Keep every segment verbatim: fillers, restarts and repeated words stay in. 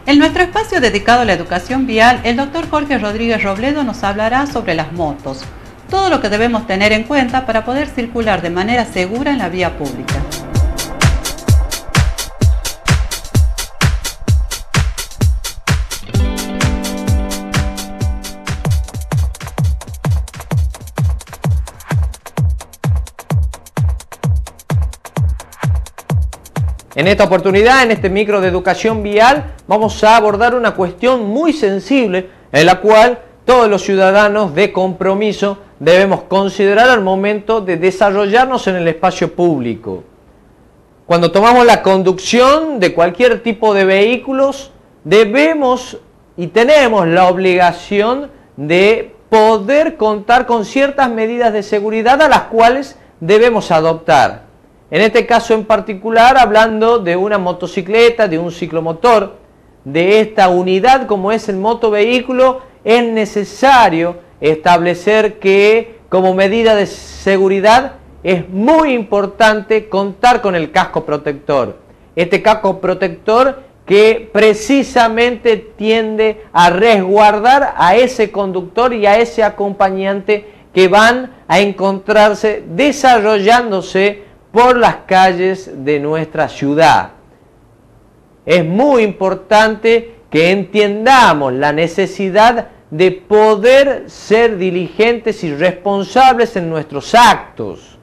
En nuestro espacio dedicado a la educación vial, el doctor Jorge Rodríguez Robledo nos hablará sobre las motos, todo lo que debemos tener en cuenta para poder circular de manera segura en la vía pública. En esta oportunidad, en este micro de educación vial, vamos a abordar una cuestión muy sensible en la cual todos los ciudadanos de compromiso debemos considerar al momento de desarrollarnos en el espacio público. Cuando tomamos la conducción de cualquier tipo de vehículos, debemos y tenemos la obligación de poder contar con ciertas medidas de seguridad a las cuales debemos adoptar. En este caso en particular, hablando de una motocicleta, de un ciclomotor, de esta unidad como es el motovehículo, es necesario establecer que como medida de seguridad es muy importante contar con el casco protector. Este casco protector que precisamente tiende a resguardar a ese conductor y a ese acompañante que van a encontrarse desarrollándose por las calles de nuestra ciudad. Es muy importante que entiendamos la necesidad de poder ser diligentes y responsables en nuestros actos.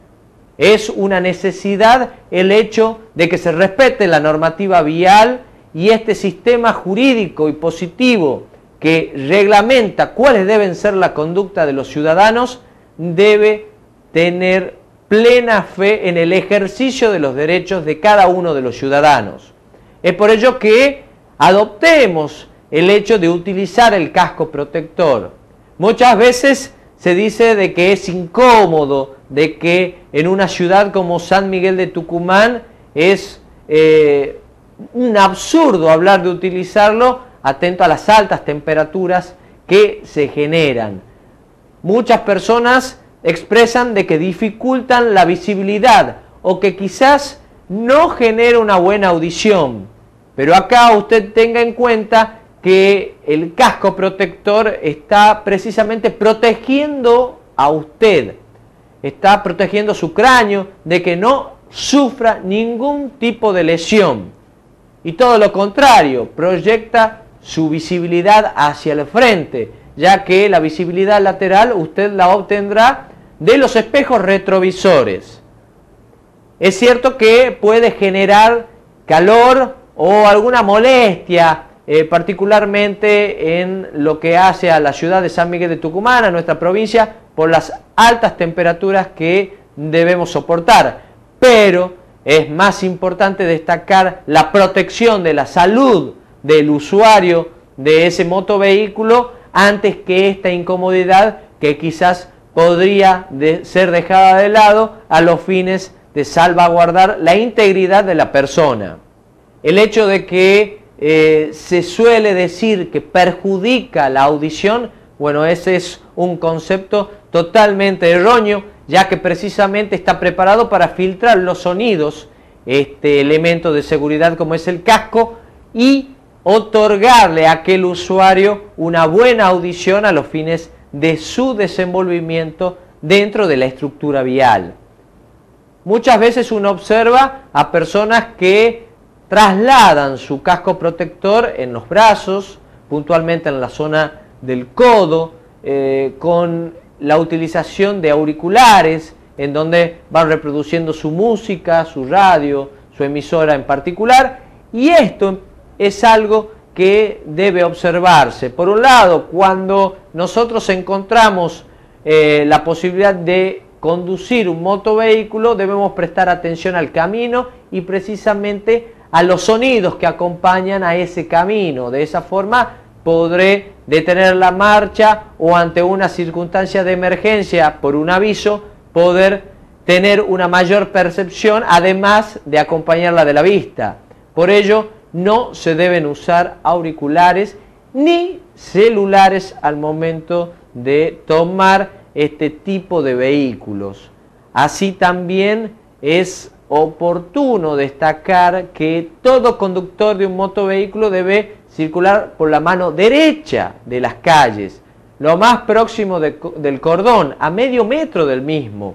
Es una necesidad el hecho de que se respete la normativa vial y este sistema jurídico y positivo que reglamenta cuáles deben ser la conducta de los ciudadanos debe tener plena fe en el ejercicio de los derechos de cada uno de los ciudadanos. Es por ello que adoptemos el hecho de utilizar el casco protector. Muchas veces se dice de que es incómodo, de que en una ciudad como San Miguel de Tucumán es eh, un absurdo hablar de utilizarlo, atento a las altas temperaturas que se generan. Muchas personas expresan de que dificultan la visibilidad o que quizás no genera una buena audición. Pero acá usted tenga en cuenta que el casco protector está precisamente protegiendo a usted, está protegiendo su cráneo de que no sufra ningún tipo de lesión. Y todo lo contrario, proyecta su visibilidad hacia el frente, ya que la visibilidad lateral usted la obtendrá de los espejos retrovisores. Es cierto que puede generar calor o alguna molestia, eh, particularmente en lo que hace a la ciudad de San Miguel de Tucumán, a nuestra provincia, por las altas temperaturas que debemos soportar. Pero es más importante destacar la protección de la salud del usuario de ese motovehículo antes que esta incomodidad que quizás podría de ser dejada de lado a los fines de salvaguardar la integridad de la persona. El hecho de que eh, se suele decir que perjudica la audición, bueno, ese es un concepto totalmente erróneo, ya que precisamente está preparado para filtrar los sonidos, este elemento de seguridad como es el casco, y otorgarle a aquel usuario una buena audición a los fines de su desenvolvimiento dentro de la estructura vial. Muchas veces uno observa a personas que trasladan su casco protector en los brazos, puntualmente en la zona del codo, eh, con la utilización de auriculares, en donde van reproduciendo su música, su radio, su emisora en particular, y esto es algo que debe observarse. Por un lado, cuando nosotros encontramos eh, la posibilidad de conducir un motovehículo, debemos prestar atención al camino y precisamente a los sonidos que acompañan a ese camino. De esa forma podré detener la marcha o ante una circunstancia de emergencia por un aviso, poder tener una mayor percepción, además de acompañarla de la vista. Por ello, no se deben usar auriculares ni celulares al momento de tomar este tipo de vehículos. Así también es oportuno destacar que todo conductor de un motovehículo debe circular por la mano derecha de las calles, lo más próximo de, del cordón, a medio metro del mismo.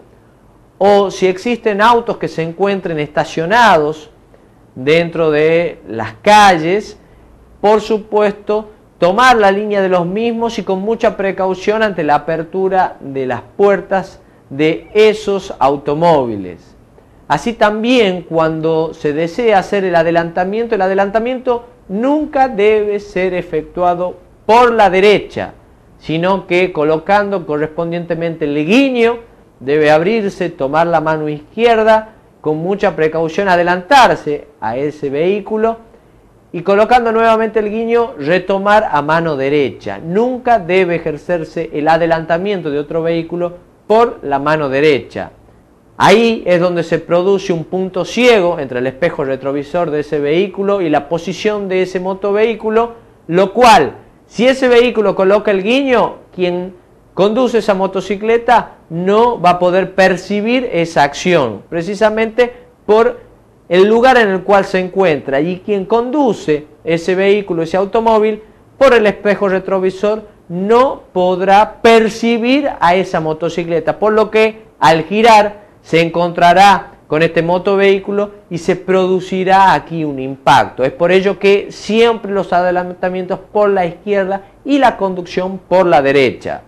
O si existen autos que se encuentren estacionados dentro de las calles, por supuesto, tomar la línea de los mismos y con mucha precaución ante la apertura de las puertas de esos automóviles. Así también, cuando se desea hacer el adelantamiento, el adelantamiento nunca debe ser efectuado por la derecha, sino que colocando correspondientemente el guiño, debe abrirse, tomar la mano izquierda, con mucha precaución adelantarse a ese vehículo y colocando nuevamente el guiño, retomar a mano derecha. Nunca debe ejercerse el adelantamiento de otro vehículo por la mano derecha. Ahí es donde se produce un punto ciego entre el espejo retrovisor de ese vehículo y la posición de ese motovehículo, lo cual, si ese vehículo coloca el guiño, quien conduce esa motocicleta no va a poder percibir esa acción, precisamente por el lugar en el cual se encuentra, y quien conduce ese vehículo, ese automóvil, por el espejo retrovisor no podrá percibir a esa motocicleta, por lo que al girar se encontrará con este motovehículo y se producirá aquí un impacto. Es por ello que siempre los adelantamientos por la izquierda y la conducción por la derecha.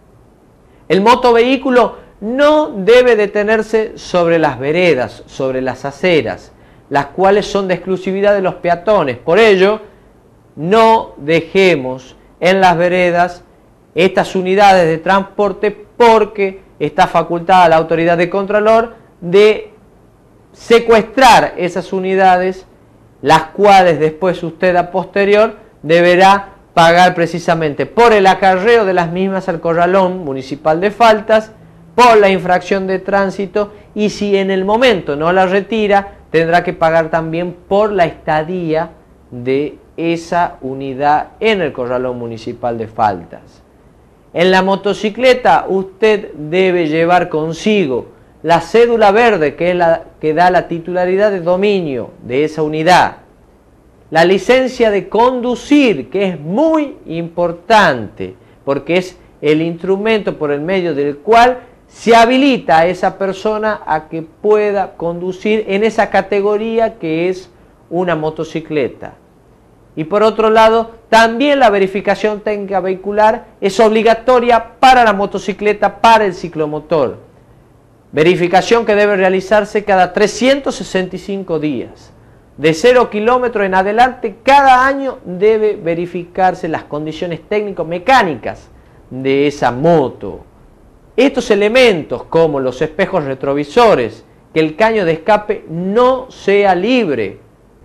El motovehículo no debe detenerse sobre las veredas, sobre las aceras, las cuales son de exclusividad de los peatones. Por ello, no dejemos en las veredas estas unidades de transporte, porque está facultada la autoridad de Contralor de secuestrar esas unidades, las cuales después usted a posterior deberá pagar precisamente por el acarreo de las mismas al corralón municipal de faltas, por la infracción de tránsito, y si en el momento no la retira, tendrá que pagar también por la estadía de esa unidad en el corralón municipal de faltas. En la motocicleta usted debe llevar consigo la cédula verde, que es la que da la titularidad de dominio de esa unidad, la licencia de conducir, que es muy importante, porque es el instrumento por el medio del cual se habilita a esa persona a que pueda conducir en esa categoría que es una motocicleta. Y por otro lado, también la verificación técnica vehicular es obligatoria para la motocicleta, para el ciclomotor. Verificación que debe realizarse cada trescientos sesenta y cinco días. De cero kilómetros en adelante, cada año debe verificarse las condiciones técnico-mecánicas de esa moto. Estos elementos, como los espejos retrovisores, que el caño de escape no sea libre,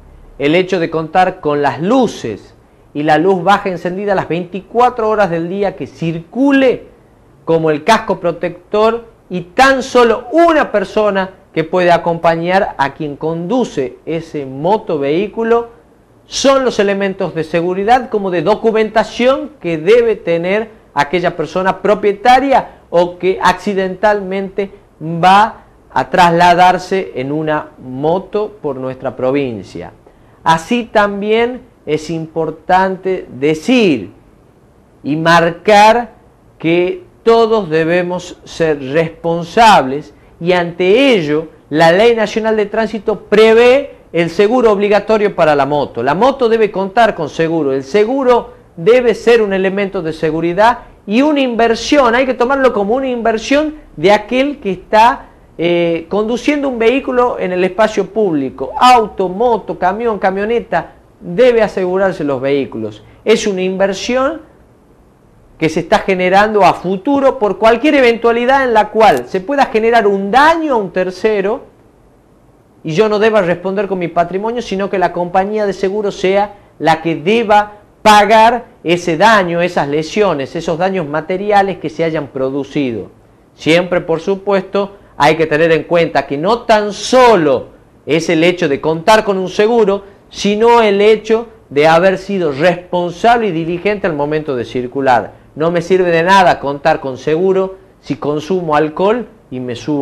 el hecho de contar con las luces y la luz baja encendida las veinticuatro horas del día, que circule, como el casco protector, y tan solo una persona que puede acompañar a quien conduce ese motovehículo, son los elementos de seguridad como de documentación que debe tener aquella persona propietaria o que accidentalmente va a trasladarse en una moto por nuestra provincia. Así también es importante decir y marcar que todos debemos ser responsables, y ante ello la Ley Nacional de Tránsito prevé el seguro obligatorio para la moto. La moto debe contar con seguro, el seguro debe ser un elemento de seguridad y una inversión, hay que tomarlo como una inversión de aquel que está eh, conduciendo un vehículo en el espacio público. Auto, moto, camión, camioneta, debe asegurarse los vehículos. Es una inversión que se está generando a futuro por cualquier eventualidad en la cual se pueda generar un daño a un tercero y yo no deba responder con mi patrimonio, sino que la compañía de seguro sea la que deba pagar ese daño, esas lesiones, esos daños materiales que se hayan producido. Siempre, por supuesto, hay que tener en cuenta que no tan solo es el hecho de contar con un seguro, sino el hecho de haber sido responsable y diligente al momento de circular. No me sirve de nada contar con seguro si consumo alcohol y me subo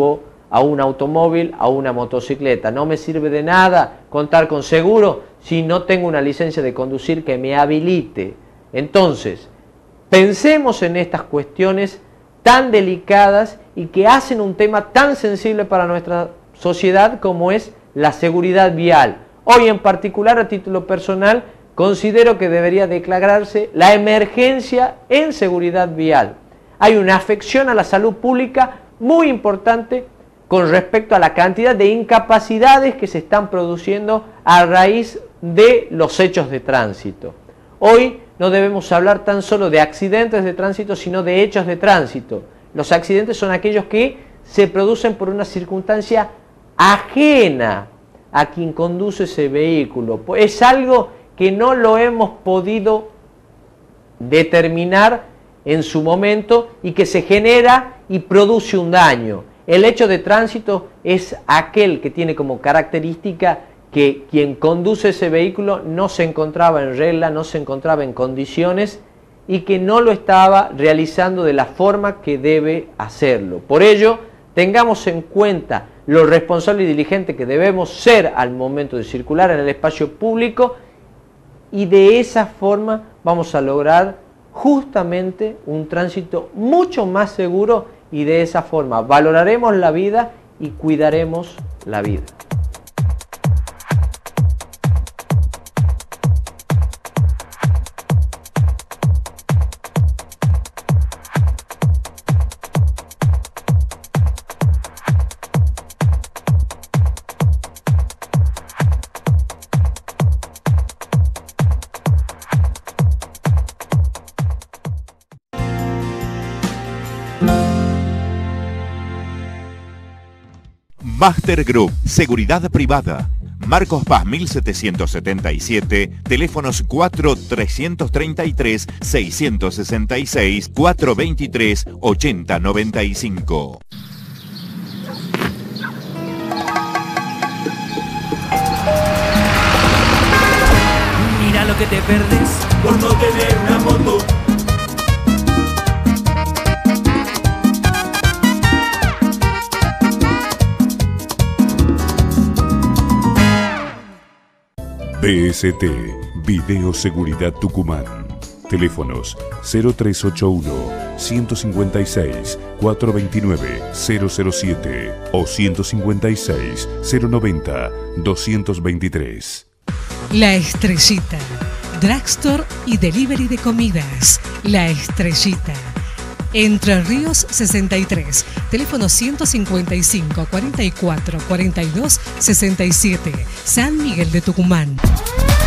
a un automóvil, a una motocicleta. No me sirve de nada contar con seguro si no tengo una licencia de conducir que me habilite. Entonces, pensemos en estas cuestiones tan delicadas y que hacen un tema tan sensible para nuestra sociedad como es la seguridad vial. Hoy en particular, a título personal, considero que debería declararse la emergencia en seguridad vial. Hay una afección a la salud pública muy importante con respecto a la cantidad de incapacidades que se están produciendo a raíz de los hechos de tránsito. Hoy no debemos hablar tan solo de accidentes de tránsito, sino de hechos de tránsito. Los accidentes son aquellos que se producen por una circunstancia ajena a quien conduce ese vehículo. Es algo que no lo hemos podido determinar en su momento y que se genera y produce un daño. El hecho de tránsito es aquel que tiene como característica que quien conduce ese vehículo no se encontraba en regla, no se encontraba en condiciones y que no lo estaba realizando de la forma que debe hacerlo. Por ello, tengamos en cuenta lo responsable y diligente que debemos ser al momento de circular en el espacio público y de esa forma vamos a lograr justamente un tránsito mucho más seguro y de esa forma valoraremos la vida y cuidaremos la vida. Master Group, seguridad privada. Marcos Paz mil setecientos setenta y siete, teléfonos cuatro trescientos treinta y tres seiscientos sesenta y seis, cuatro veintitrés ochenta noventa y cinco. Mira lo que te perdés por no tener una moto. B S T, Video Seguridad Tucumán. Teléfonos cero tres ocho uno, uno cinco seis, cuatro dos nueve, cero cero siete o ciento cincuenta y seis, cero noventa, doscientos veintitrés. La Estrellita, Drugstore y Delivery de comidas. La Estrellita. Entre Ríos sesenta y tres, teléfono ciento cincuenta y cinco, cuarenta y cuatro, cuarenta y dos, sesenta y siete, San Miguel de Tucumán.